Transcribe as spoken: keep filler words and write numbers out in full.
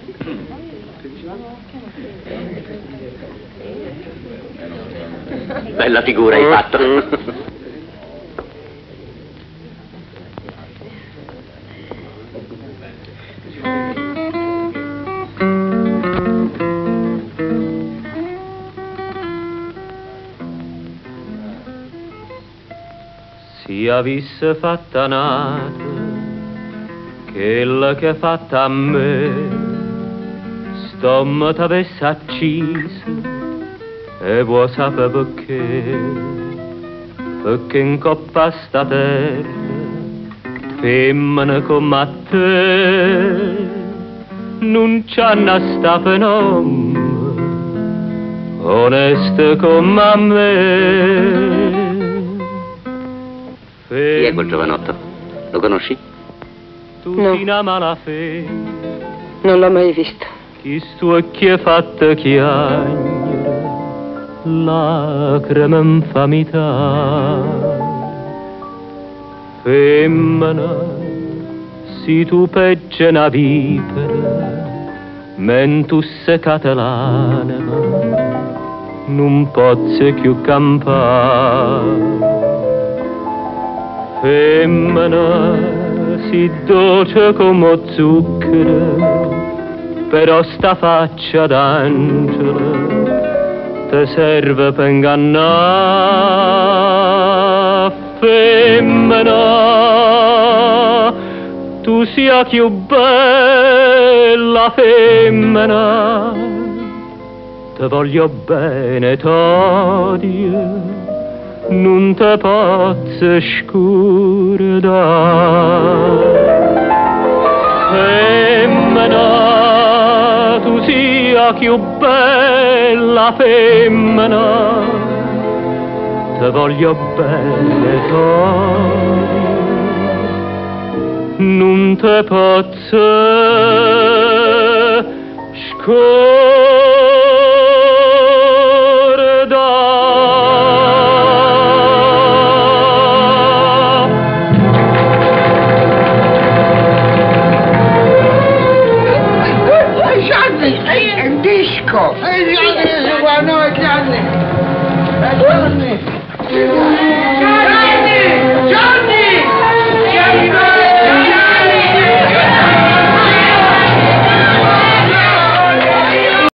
Bella figura hai fatto. Si avesse fatta nata quella che ha fatta a me, stomma t'avesse accisa e vuoi sapere perché? Perché in coppa a sta terra femmine come te non c'hanno sta fenomeno oneste come a me. Chi è quel giovanotto? Lo conosci? No. Non l'ho mai visto. Chi stu e chi è fatta chiagnere, lacrime infamità. Femmina, si tu pegge una vipera, men tu secate l'anima, non pozze più campare. Femmina, si dolce come zucchero, però sta faccia d'angelo te serve per ingannare. Femmina, tu sia più bella femmina, te voglio bene t'odio, non te posso scordare. Femmina, tu sia più bella femmina, te voglio bene t'odio, non te posso scordare. Disco! Ehi Gianni, guarda noi Gianni! Gianni!